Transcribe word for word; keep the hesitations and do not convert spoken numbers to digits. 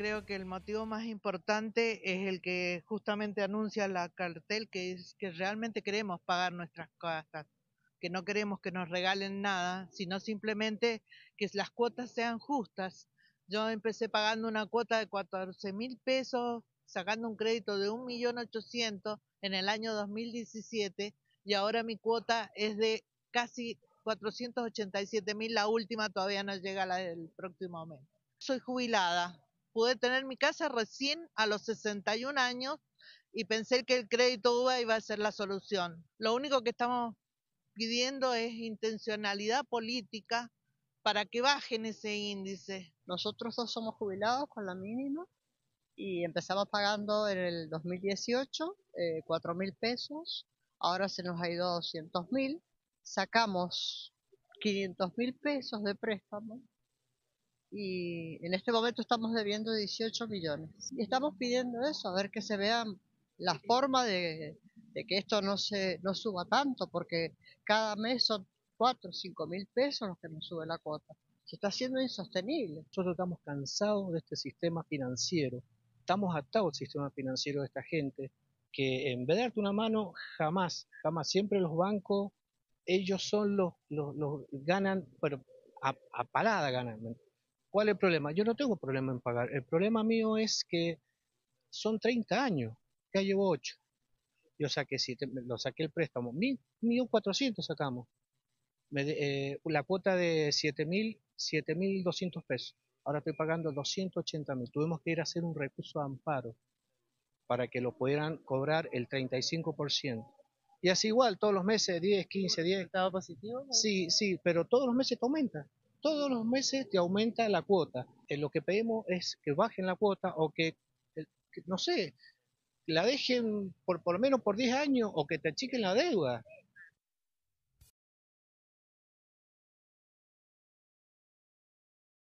Creo que el motivo más importante es el que justamente anuncia la cartel, que es que realmente queremos pagar nuestras cosas, que no queremos que nos regalen nada, sino simplemente que las cuotas sean justas. Yo empecé pagando una cuota de catorce mil pesos, sacando un crédito de un millón ochocientos en el año dos mil diecisiete, y ahora mi cuota es de casi cuatrocientos ochenta y siete mil, la última todavía no llega la del próximo mes. Soy jubilada, pude tener mi casa recién a los sesenta y un años y pensé que el crédito U V A iba a ser la solución. Lo único que estamos pidiendo es intencionalidad política para que bajen ese índice. Nosotros dos somos jubilados con la mínima y empezamos pagando en el dos mil dieciocho eh, cuatro mil pesos, ahora se nos ha ido a doscientos mil, sacamos quinientos mil pesos de préstamo y en este momento estamos debiendo dieciocho millones. Y estamos pidiendo eso, a ver que se vea la forma de, de que esto no se no suba tanto, porque cada mes son cuatro o cinco mil pesos los que nos sube la cuota. Se está haciendo insostenible. Nosotros estamos cansados de este sistema financiero, estamos atados al sistema financiero de esta gente, que en vez de darte una mano, jamás, jamás, siempre los bancos, ellos son los, los, los ganan, pero a, a parada ganan. ¿Cuál es el problema? Yo no tengo problema en pagar, el problema mío es que son treinta años, ya llevo ocho. Yo saqué siete, lo saqué el préstamo, mil, mil cuatrocientos sacamos. Me de- eh, la cuota de siete mil, siete mil doscientos pesos. Ahora estoy pagando doscientos ochenta mil. Tuvimos que ir a hacer un recurso de amparo para que lo pudieran cobrar el treinta y cinco por ciento. Y así igual, todos los meses, diez, quince, diez. ¿Estado positivo? Sí, sí, pero todos los meses te aumenta. Todos los meses te aumenta la cuota. Eh, lo que pedimos es que bajen la cuota o que, eh, que, no sé, la dejen por por lo menos por diez años o que te achiquen la deuda.